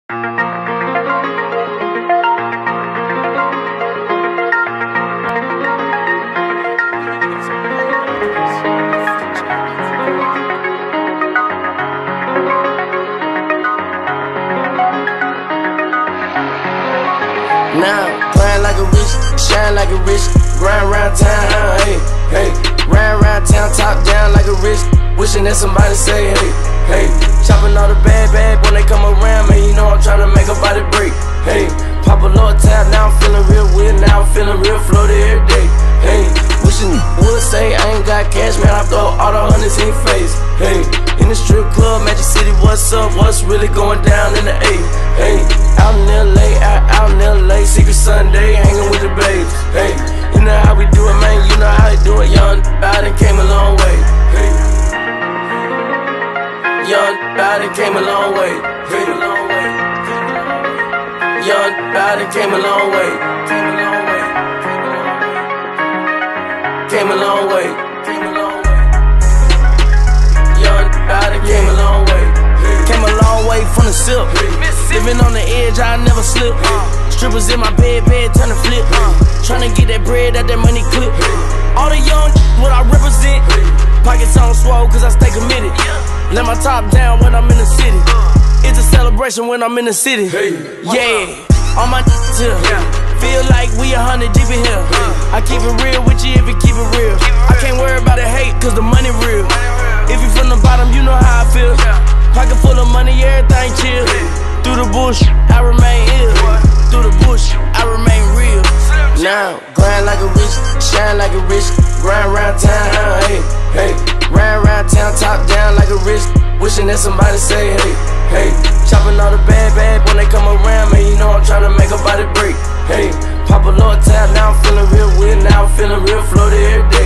Now, grind like a rich, shine like a rich, grind round town, hey, hey. Round round town, top down like a rich, wishing that somebody say, hey, hey. Chopping all the bad when they come around, man, you know I'm trying to make a body break, hey. Pop a little tab, now I'm feeling real weird, now I'm feeling real floaty every day, hey. Wishing you would say I ain't got cash, man, I throw all the hundreds in your face, hey. In the strip club, Magic City, what's up, what's really going down in the A, hey. Out in LA, out in LA, Secret Sunday, hanging with the babes, hey. You know how we do it, man, you know how we do it, young out and came a long way, hey. Young out and came a long way, hey. Young out and came a long way, came a long way, came a long way, came a long way. Young out and came a long way, came a long way from the silk. Living on the edge, I never slip. Strippers in my bed, turn to flip. Tryna get that bread, that money clip. All the young, what I represent. Pockets on swole, cause I stay committed. Let my top down when I'm in the city. It's a celebration when I'm in the city. Yeah, all my here. Feel like we 100 deep in here. I keep it real with you if you keep it real. I can't worry about the hate, cause the money real. If you from the bottom, you know how I feel. Pocket full of money, everything chill. Through the bush, I remain ill. Through the bush, I remain real. Now, grind like a rich, shine like a rich, grind round town, hey, hey. Round round town, top down like a rich, wishing that somebody say, hey, hey. Chopping all the bad when they come around, man, you know I'm trying to make a body break, hey. Pop a little tab, now I'm feeling real weird, now I'm feeling real floaty every day.